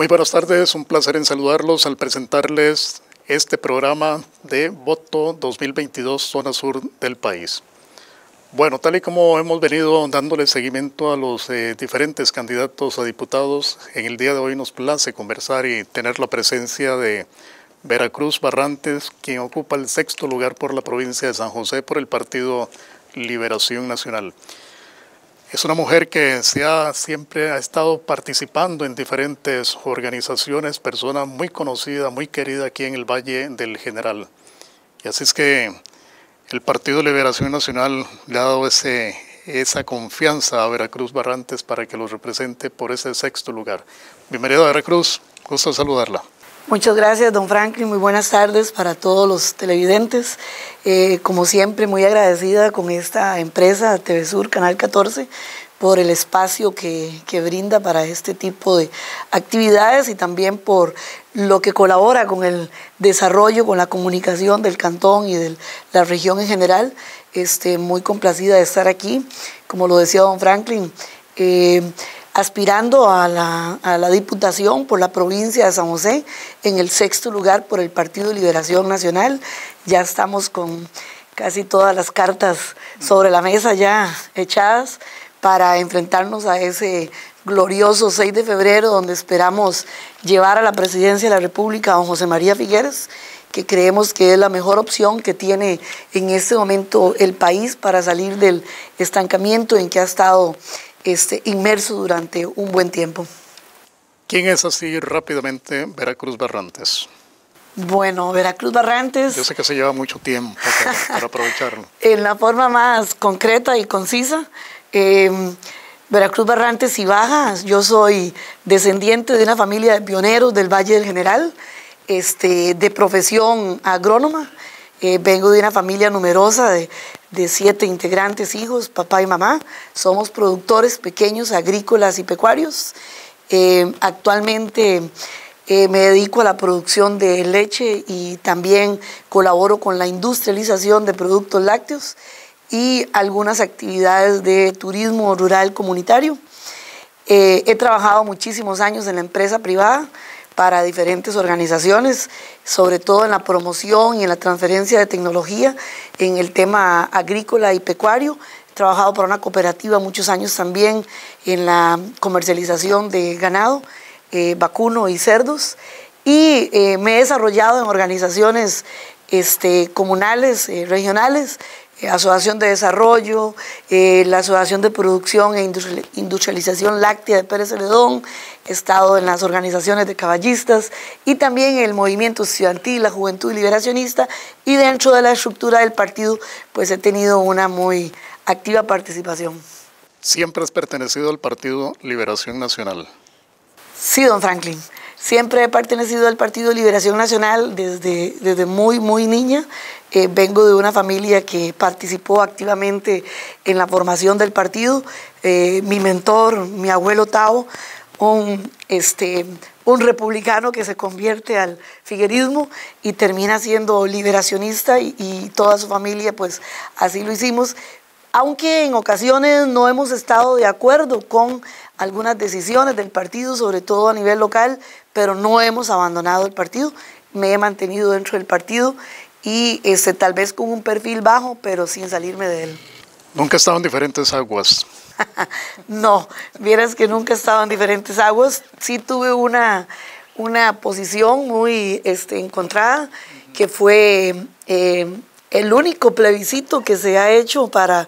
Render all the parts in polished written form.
Muy buenas tardes, un placer en saludarlos al presentarles este programa de Voto 2022 Zona Sur del país. Bueno, tal y como hemos venido dándole seguimiento a los diferentes candidatos a diputados, en el día de hoy nos place conversar y tener la presencia de Veracruz Barrantes, quien ocupa el 6º lugar por la provincia de San José por el Partido Liberación Nacional. Es una mujer que siempre ha estado participando en diferentes organizaciones, persona muy conocida, muy querida aquí en el Valle del General. Y así es que el Partido Liberación Nacional le ha dado esa confianza a Veracruz Barrantes para que lo represente por ese 6º lugar. Bienvenido a Veracruz, gusto saludarla. Muchas gracias, don Franklin. Muy buenas tardes para todos los televidentes. Como siempre, muy agradecida con esta empresa, TV Sur, Canal 14, por el espacio que brinda para este tipo de actividades y también por lo que colabora con el desarrollo, con la comunicación del cantón y de la región en general. Muy complacida de estar aquí. Como lo decía don Franklin, aspirando a la diputación por la provincia de San José, en el 6º lugar por el Partido Liberación Nacional. Ya estamos con casi todas las cartas sobre la mesa ya echadas para enfrentarnos a ese glorioso 6 de febrero, donde esperamos llevar a la presidencia de la República a don José María Figueres, que creemos que es la mejor opción que tiene en este momento el país para salir del estancamiento en que ha estado inmerso durante un buen tiempo. ¿Quién es así rápidamente Veracruz Barrantes? Bueno, Veracruz Barrantes... Yo sé que se lleva mucho tiempo para aprovecharlo. En la forma más concreta y concisa, Veracruz Barrantes y Baja. Yo soy descendiente de una familia de pioneros del Valle del General, de profesión agrónoma. Vengo de una familia numerosa de 7 integrantes, hijos, papá y mamá. Somos productores pequeños, agrícolas y pecuarios. Actualmente me dedico a la producción de leche y también colaboro con la industrialización de productos lácteos y algunas actividades de turismo rural comunitario. He trabajado muchísimos años en la empresa privada para diferentes organizaciones, sobre todo en la promoción y en la transferencia de tecnología en el tema agrícola y pecuario. He trabajado para una cooperativa muchos años también en la comercialización de ganado, vacuno y cerdos, y me he desarrollado en organizaciones comunales, regionales, Asociación de Desarrollo, la Asociación de Producción e Industrialización Láctea de Pérez Celedón. He estado en las organizaciones de caballistas y también en el movimiento estudiantil, la Juventud Liberacionista, y dentro de la estructura del partido pues he tenido una muy activa participación. ¿Siempre has pertenecido al Partido Liberación Nacional? Sí, don Franklin. Siempre he pertenecido al Partido Liberación Nacional desde muy niña. Vengo de una familia que participó activamente en la formación del partido. Mi mentor, mi abuelo Tavo, un republicano que se convierte al figuerismo y termina siendo liberacionista y toda su familia, pues así lo hicimos. Aunque en ocasiones no hemos estado de acuerdo con algunas decisiones del partido, sobre todo a nivel local, pero no hemos abandonado el partido. Me he mantenido dentro del partido y tal vez con un perfil bajo, pero sin salirme de él. ¿Nunca he estado en diferentes aguas? No, vieras que nunca he estado en diferentes aguas. Sí tuve una posición muy encontrada, que fue el único plebiscito que se ha hecho para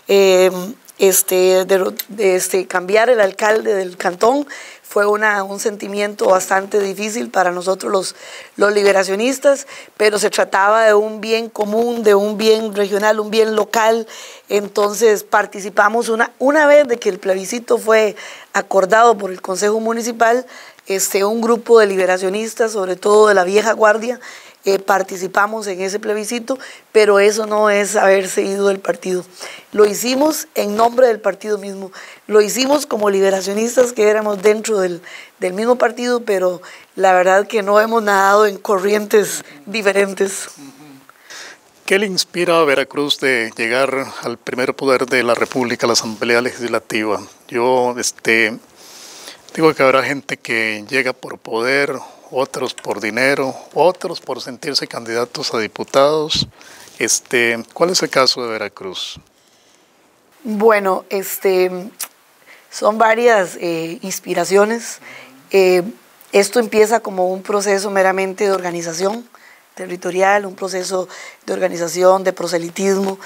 cambiar el alcalde del cantón. Fue un sentimiento bastante difícil para nosotros los liberacionistas, pero se trataba de un bien común, de un bien regional, un bien local. Entonces participamos una vez de que el plebiscito fue acordado por el Consejo Municipal, un grupo de liberacionistas, sobre todo de la vieja guardia, participamos en ese plebiscito, pero eso no es haberse ido del partido. Lo hicimos en nombre del partido mismo, lo hicimos como liberacionistas que éramos dentro del mismo partido, pero la verdad que no hemos nadado en corrientes diferentes. ¿Qué le inspira a Veracruz de llegar al primer poder de la República, la Asamblea Legislativa? Yo Digo que habrá gente que llega por poder, otros por dinero, otros por sentirse candidatos a diputados. ¿Cuál es el caso de Veracruz? Bueno, son varias inspiraciones. Esto empieza como un proceso meramente de organización territorial, un proceso de organización, de proselitismo.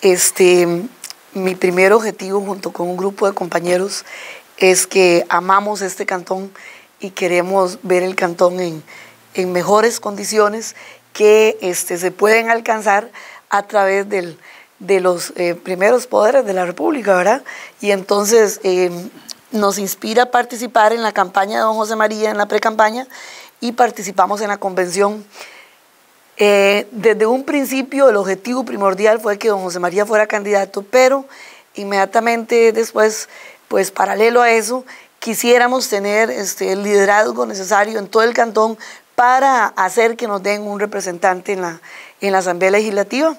Mi primer objetivo junto con un grupo de compañeros es que amamos este cantón y queremos ver el cantón en mejores condiciones que se pueden alcanzar a través de los primeros poderes de la República, ¿verdad? Y entonces nos inspira a participar en la campaña de don José María, en la precampaña, y participamos en la convención. Desde un principio el objetivo primordial fue que don José María fuera candidato, pero inmediatamente después, pues paralelo a eso, quisiéramos tener el liderazgo necesario en todo el cantón para hacer que nos den un representante en la Asamblea Legislativa,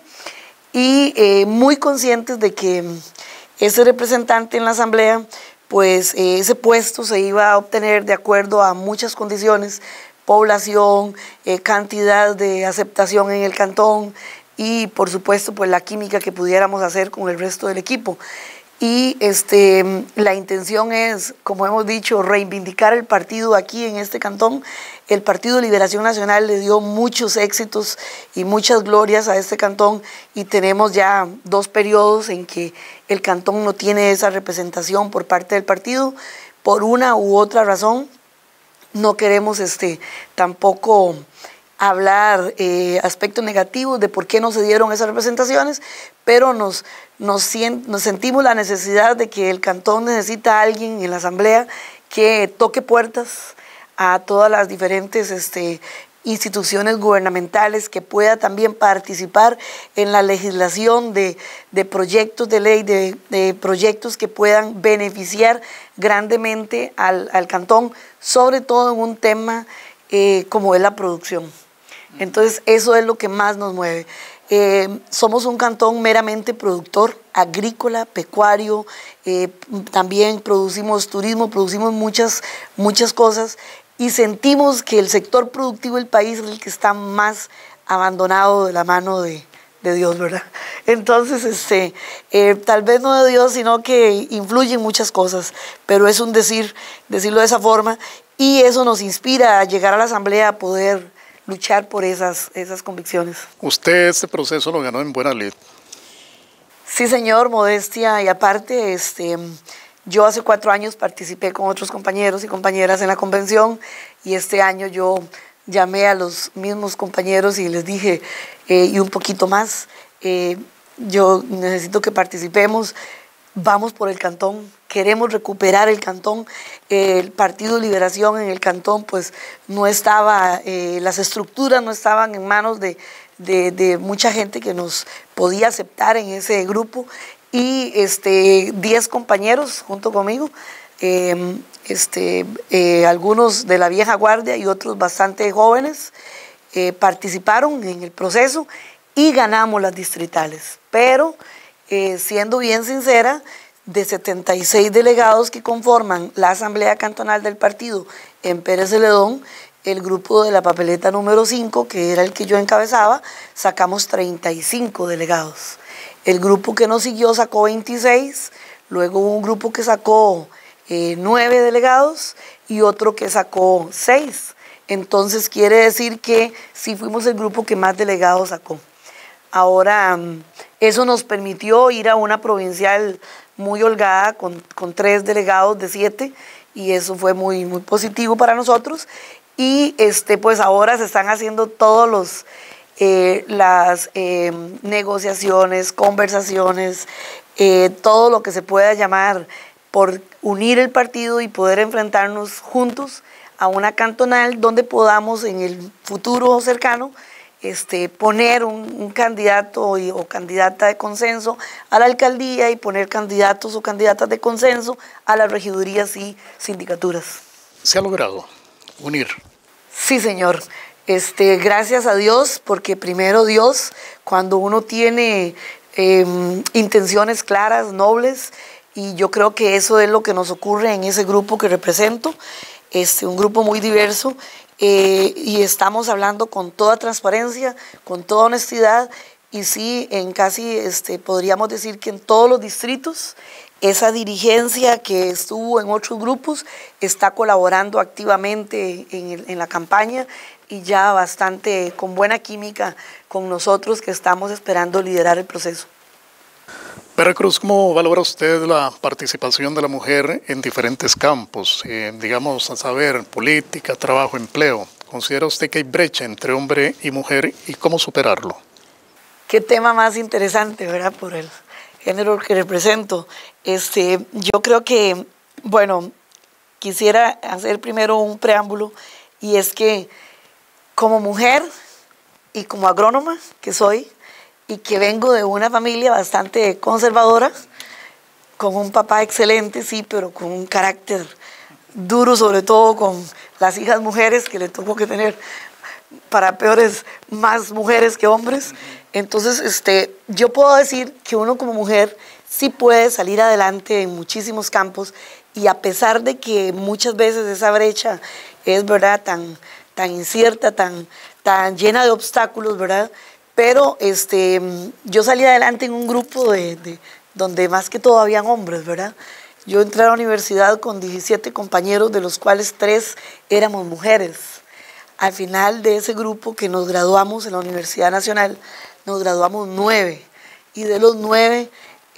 y muy conscientes de que ese representante en la Asamblea, pues ese puesto se iba a obtener de acuerdo a muchas condiciones: población, cantidad de aceptación en el cantón y por supuesto pues la química que pudiéramos hacer con el resto del equipo. Y la intención es, como hemos dicho, reivindicar el partido aquí en este cantón. El Partido Liberación Nacional le dio muchos éxitos y muchas glorias a este cantón, y tenemos ya 2 periodos en que el cantón no tiene esa representación por parte del partido, por una u otra razón. No queremos tampoco hablar aspectos negativos de por qué no se dieron esas representaciones, pero nos sentimos la necesidad de que el cantón necesita a alguien en la Asamblea que toque puertas a todas las diferentes instituciones gubernamentales, que pueda también participar en la legislación de proyectos de ley, de proyectos que puedan beneficiar grandemente al cantón, sobre todo en un tema como es la producción. Entonces eso es lo que más nos mueve. Somos un cantón meramente productor, agrícola, pecuario, también producimos turismo, producimos muchas cosas, y sentimos que el sector productivo del país es el que está más abandonado de la mano de Dios, ¿verdad? Entonces, tal vez no de Dios, sino que influyen muchas cosas, pero es un decirlo de esa forma, y eso nos inspira a llegar a la Asamblea a poder luchar por esas convicciones. Usted este proceso lo ganó en buena lid. Sí, señor, modestia y aparte, yo hace 4 años participé con otros compañeros y compañeras en la convención, y este año yo llamé a los mismos compañeros y les dije, y un poquito más, yo necesito que participemos, vamos por el cantón, queremos recuperar el cantón. El Partido Liberación en el cantón pues no estaba, las estructuras no estaban en manos de mucha gente que nos podía aceptar en ese grupo, y 10 compañeros junto conmigo, algunos de la vieja guardia y otros bastante jóvenes, participaron en el proceso y ganamos las distritales. Pero siendo bien sincera, de 76 delegados que conforman la Asamblea Cantonal del partido en Pérez Celedón, el grupo de la papeleta número 5, que era el que yo encabezaba, sacamos 35 delegados. El grupo que nos siguió sacó 26, luego hubo un grupo que sacó 9 delegados y otro que sacó 6. Entonces quiere decir que sí fuimos el grupo que más delegados sacó. Ahora, eso nos permitió ir a una provincial muy holgada con 3 delegados de 7, y eso fue muy positivo para nosotros. Y pues ahora se están haciendo todos las negociaciones, conversaciones, todo lo que se pueda llamar por unir el partido y poder enfrentarnos juntos a una cantonal donde podamos en el futuro cercano poner un candidato o candidata de consenso a la alcaldía, y poner candidatos o candidatas de consenso a las regidurías y sindicaturas. ¿Se ha logrado unir? Sí, señor. Gracias a Dios, porque primero Dios, cuando uno tiene intenciones claras, nobles, y yo creo que eso es lo que nos ocurre en ese grupo que represento, un grupo muy diverso, y estamos hablando con toda transparencia, con toda honestidad, y sí, en casi, podríamos decir que en todos los distritos, esa dirigencia que estuvo en otros grupos está colaborando activamente en la campaña y ya bastante con buena química con nosotros que estamos esperando liderar el proceso. Veracruz, ¿cómo valora usted la participación de la mujer en diferentes campos? Digamos, a saber, política, trabajo, empleo. ¿Considera usted que hay brecha entre hombre y mujer y cómo superarlo? Qué tema más interesante, ¿verdad? Por el género que represento. Yo creo que, bueno, quisiera hacer primero un preámbulo, y es que como mujer y como agrónoma que soy, y que vengo de una familia bastante conservadora, con un papá excelente, sí, pero con un carácter duro, sobre todo con las hijas mujeres, que le tuvo que tener, para peores, más mujeres que hombres. Entonces, yo puedo decir que uno como mujer sí puede salir adelante en muchísimos campos, y a pesar de que muchas veces esa brecha es, ¿verdad?, tan incierta, tan llena de obstáculos, ¿verdad? Pero yo salí adelante en un grupo donde más que todo habían hombres, ¿verdad? Yo entré a la universidad con 17 compañeros, de los cuales 3 éramos mujeres. Al final de ese grupo que nos graduamos en la Universidad Nacional, nos graduamos 9, y de los 9,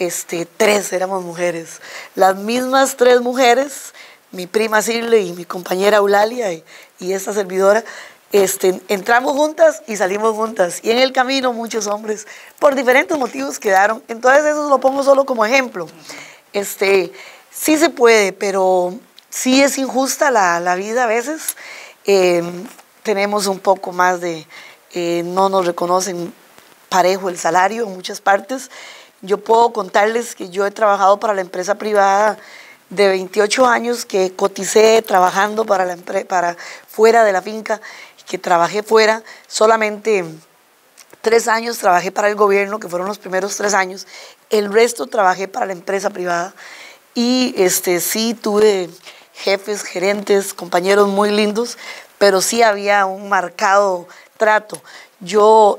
3 éramos mujeres. Las mismas 3 mujeres, mi prima Cirle y mi compañera Eulalia y esta servidora, entramos juntas y salimos juntas, y en el camino muchos hombres por diferentes motivos quedaron. Entonces eso lo pongo solo como ejemplo. Sí se puede, pero sí es injusta la vida a veces. Tenemos un poco más no nos reconocen parejo el salario en muchas partes. Yo puedo contarles que yo he trabajado para la empresa privada de 28 años, que coticé trabajando para fuera de la finca, que trabajé fuera. Solamente 3 años trabajé para el gobierno, que fueron los primeros 3 años. El resto trabajé para la empresa privada, y sí tuve jefes, gerentes, compañeros muy lindos, pero sí había un marcado trato. Yo,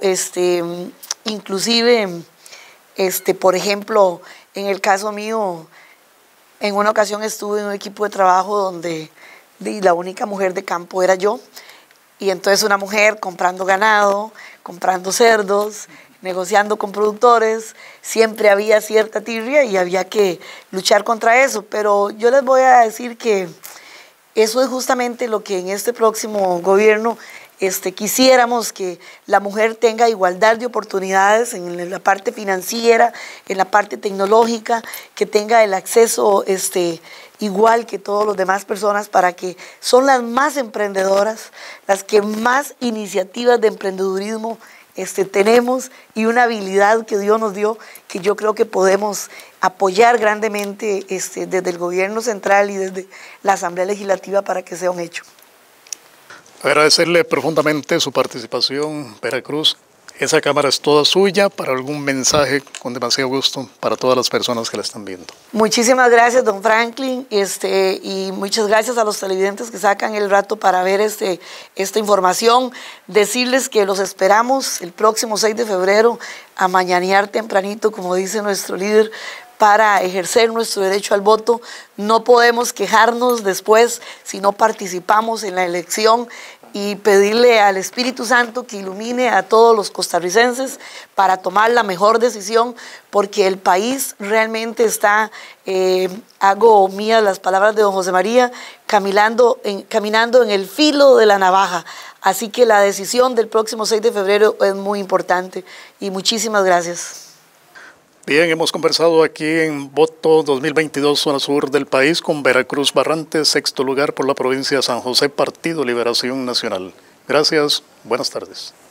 inclusive, por ejemplo, en el caso mío, en una ocasión estuve en un equipo de trabajo donde la única mujer de campo era yo, y entonces una mujer comprando ganado, comprando cerdos, negociando con productores, siempre había cierta tirria y había que luchar contra eso. Pero yo les voy a decir que eso es justamente lo que en este próximo gobierno quisiéramos, que la mujer tenga igualdad de oportunidades en la parte financiera, en la parte tecnológica, que tenga el acceso igual que todas las demás personas, para que son las más emprendedoras, las que más iniciativas de emprendedurismo tenemos, y una habilidad que Dios nos dio, que yo creo que podemos apoyar grandemente desde el gobierno central y desde la Asamblea Legislativa para que sea un hecho. Agradecerle profundamente su participación, Veracruz. Esa cámara es toda suya para algún mensaje, con demasiado gusto, para todas las personas que la están viendo. Muchísimas gracias, don Franklin, y muchas gracias a los televidentes que sacan el rato para ver esta información. Decirles que los esperamos el próximo 6 de febrero a mañanear tempranito, como dice nuestro líder, para ejercer nuestro derecho al voto. No podemos quejarnos después si no participamos en la elección, y pedirle al Espíritu Santo que ilumine a todos los costarricenses para tomar la mejor decisión, porque el país realmente está, hago mías las palabras de don José María, caminando en el filo de la navaja. Así que la decisión del próximo 6 de febrero es muy importante, y muchísimas gracias. Bien, hemos conversado aquí en Voto 2022, zona sur del país, con Veracruz Barrantes, sexto lugar por la provincia de San José, Partido Liberación Nacional. Gracias, buenas tardes.